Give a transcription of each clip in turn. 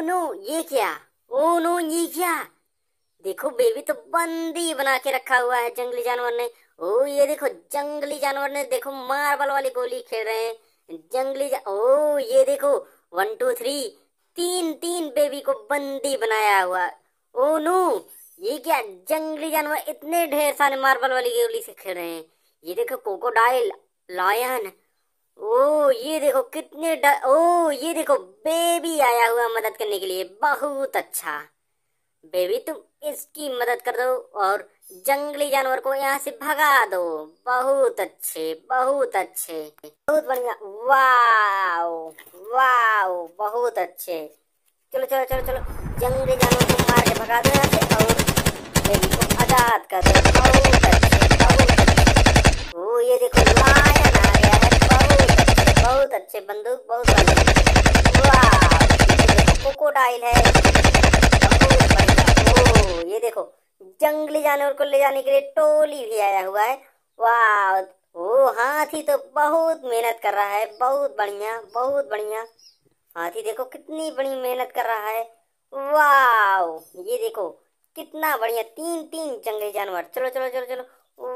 No ये क्या। Oh no ये क्या। देखो बेबी तो बंदी बना के रखा हुआ है जंगली जानवर ने। ओ ये देखो जंगली जानवर ने, देखो मार्बल वाली गोली खेल रहे हैं ओ ये देखो 1 2 3 तीन तीन बेबी को बंदी बनाया हुआ। ओ नो ये क्या। जंगली जानवर इतने ढेर सारे मार्बल वाली गोली से खेल रहे हैं। ये देखो क्रोकोडाइल, लायन। ओ ये देखो ओ ये देखो बेबी आया हुआ मदद करने के लिए। बहुत अच्छा बेबी, तुम इसकी मदद कर दो और जंगली जानवर को यहाँ से भगा दो। बहुत अच्छे, बहुत अच्छे, बहुत बढ़िया। वाओ वाओ, बहुत अच्छे। चलो चलो चलो चलो, जंगली जानवर को मार के भगा दो यहाँ से और बेबी को आजाद कर दो। बहुत अच्छे, बहुत अच्छे। ओ ये देखो लायन आ गया है। बहुत अच्छे बंदूक, बहुत बढ़िया। वाह, क्रोकोडाइल है। बहुत बढ़िया। ओ ये देखो जंगली जानवर को ले जाने के लिए टोली भी आया हुआ है। वाह, ओ हाथी तो बहुत मेहनत कर रहा है। बहुत बढ़िया, बहुत बढ़िया। हाथी देखो कितनी बड़ी मेहनत कर रहा है। वाह ये देखो कितना बढ़िया, तीन तीन जंगली जानवर। चलो चलो चलो चलो।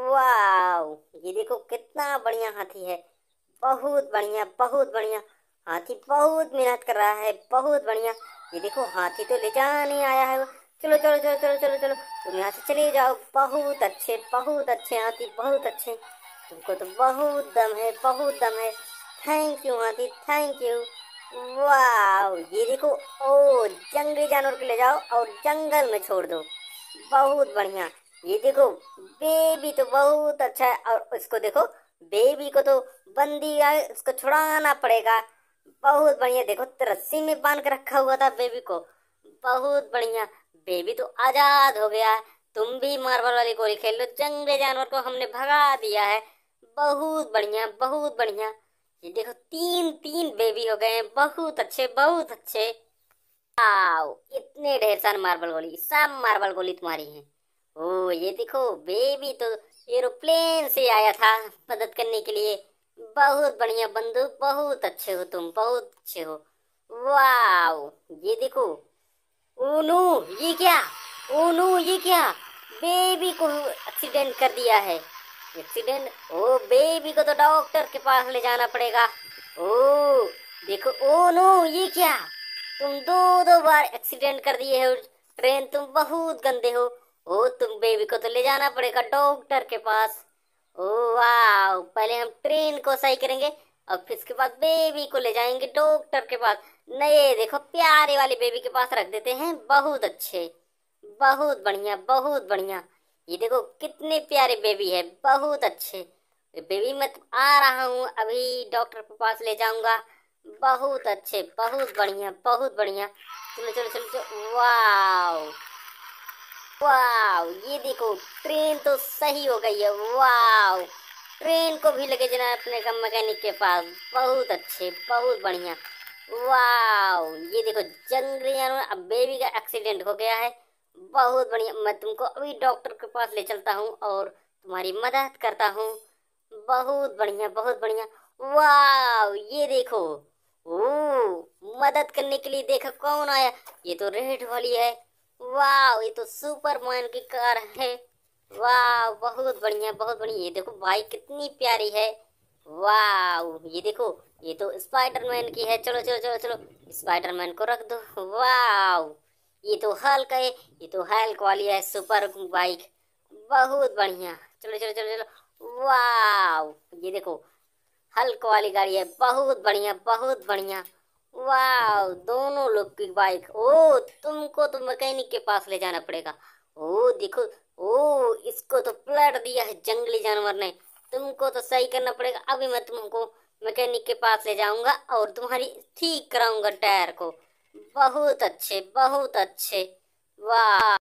वाह ये देखो कितना बढ़िया हाथी है। बहुत बढ़िया, बहुत बढ़िया। हाथी बहुत मेहनत कर रहा है। बहुत बढ़िया। ये देखो हाथी तो ले जाने आया है। चलो चलो चलो चलो चलो चलो, तुम यहाँ से चले जाओ। बहुत अच्छे, बहुत अच्छे हाथी, बहुत अच्छे। तुमको तो बहुत दम है, बहुत दम है। थैंक यू हाथी, थैंक यू। वाह ये देखो, ओ जंगली जानवर को ले जाओ और जंगल में छोड़ दो। बहुत बढ़िया। ये देखो बेबी तो बहुत अच्छा है और इसको देखो, बेबी को तो बंदी है, उसको छुड़ाना पड़ेगा। बहुत बढ़िया। देखो रस्सी में बांध के रखा हुआ था बेबी को। बहुत बढ़िया, बेबी तो आजाद हो गया। तुम भी मार्बल वाली गोली खेल लो। जंगली जानवर को हमने भगा दिया है। बहुत बढ़िया, बहुत बढ़िया। ये देखो तीन तीन बेबी हो गए हैं। बहुत अच्छे, बहुत अच्छे। आओ, इतने ढेर सारे मार्बल गोली, सब मार्बल गोली तुम्हारी है। ओ ये देखो बेबी तो एरोप्लेन से आया था मदद करने के लिए। बहुत बढ़िया बंदूक, बहुत अच्छे हो तुम, बहुत अच्छे हो। वाओ ये देखो, ओनू ये क्या। ओनू ये क्या, बेबी को एक्सीडेंट कर दिया है। एक्सीडेंट, ओ बेबी को तो डॉक्टर के पास ले जाना पड़ेगा। ओ देखो, ओनू ये क्या, तुम दो दो बार एक्सीडेंट कर दिए हो। ट्रेन, तुम बहुत गंदे हो। ओ तुम बेबी को तो ले जाना पड़ेगा डॉक्टर के पास। ओ वाह, पहले हम ट्रेन को सही करेंगे और फिर इसके बाद बेबी को ले जाएंगे डॉक्टर के पास। नए देखो प्यारे वाले बेबी के पास रख देते हैं। बहुत अच्छे, बहुत बढ़िया, बहुत बढ़िया। ये देखो कितने प्यारे बेबी है, बहुत अच्छे बेबी। मैं आ रहा हूँ अभी, डॉक्टर के पास ले जाऊंगा। बहुत अच्छे, बहुत बढ़िया, बहुत बढ़िया। चलो चलो चलो चलो। वाह वाह ये देखो ट्रेन तो सही हो गई है। वाह, ट्रेन को भी लेके जाना अपने का मैकेनिक के पास। बहुत अच्छे, बहुत बढ़िया। वाह ये देखो जंगली जानवर, अब बेबी का एक्सीडेंट हो गया है। बहुत बढ़िया, मैं तुमको अभी डॉक्टर के पास ले चलता हूँ और तुम्हारी मदद करता हूँ। बहुत बढ़िया, बहुत बढ़िया। वाह ये देखो, ओ मदद करने के लिए देखो कौन आया। ये तो रेड वाली है। वाह ये तो सुपरमैन की कार है। वाह बहुत बढ़िया, बहुत बढ़िया। ये देखो बाइक कितनी प्यारी है। वाह ये देखो, ये तो स्पाइडरमैन की है। चलो चलो चलो चलो, स्पाइडरमैन को रख दो। वाह ये तो हल्क है। ये तो हल्क वाली है सुपर बाइक। बहुत बढ़िया। चलो चलो चलो चलो। वाह ये देखो हल्क वाली गाड़ी है। बहुत बढ़िया, बहुत बढ़िया। वाह दोनों लोग की बाइक। ओ तुमको तो मैकेनिक के पास ले जाना पड़ेगा। ओ देखो, ओ इसको तो पलट दिया है जंगली जानवर ने। तुमको तो सही करना पड़ेगा। अभी मैं तुमको मैकेनिक के पास ले जाऊंगा और तुम्हारी ठीक कराऊंगा टायर को। बहुत अच्छे, बहुत अच्छे। वाह।